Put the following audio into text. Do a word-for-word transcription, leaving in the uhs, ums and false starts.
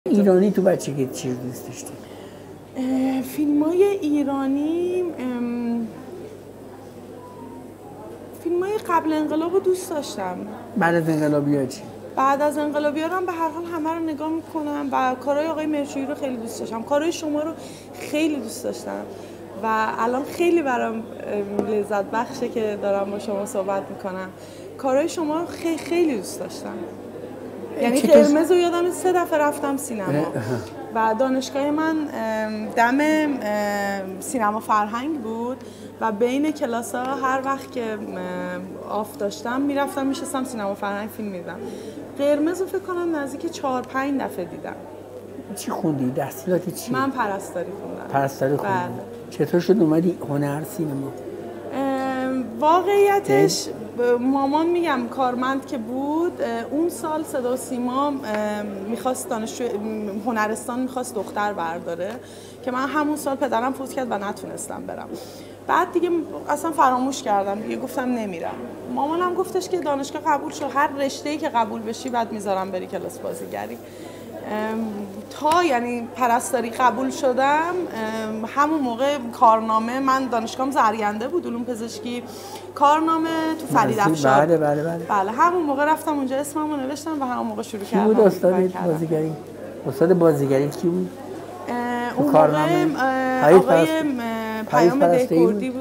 ایرانی تو بچگی چی دوست داشتی؟ فیلم های ایرانی فیلم های قبل انقلاب رو دوست داشتم. بعد از انقلابی ها چی؟ بعد از انقلابی ها هم به هر حال همه رو نگاه میکنم و کارهای آقای مرچویی رو خیلی دوست داشتم. کارهای شما رو خیلی دوست داشتم و الان خیلی برام لذت بخشه که دارم با شما صحبت میکنم. کارهای شما رو خیلی خیلی دوست داشتم. یعنی قرمز رو یادم سه دفعه رفتم سینما و دانشگاه من دم سینما فرهنگ بود و بین کلاس ها هر وقت که آف داشتم میرفتم میشستم سینما فرهنگ فیلم میدیدم. قرمز رو فکر کنم نزدیک چهار پنج دفعه دیدم. چی خوندی؟ تحصیلات چی؟ من پرستاری خوندم. پرستاری خوندی؟ بله. چطور شد اومدی هنر سینما؟ واقعیتش مامان میگم کارمند که بود اون سال صدا و سیما میخواست دانشجو هنرستان میخواست دختر برداره که من همون سال پدرم فوت کرد و نتونستم برم. بعد دیگه اصلا فراموش کردم دیگه، گفتم نمیرم. مامانم گفتش که دانشگاه قبول شو، هر رشته‌ای که قبول بشی بعد میذارم بری کلاس بازیگری. تا یعنی پرستاری قبول شدم همون موقع کارنامه، من دانشگاهم زرینده بود علوم پزشکی، کارنامه تو فریدافشار. بله بله بله بله همون موقع رفتم اونجا اسممو نوشتم و همون موقع شروع کردم. کی بود استاد بازیگری؟ استاد بازیگری کی بود؟ اون موقع آقای پیام دهکردی بود.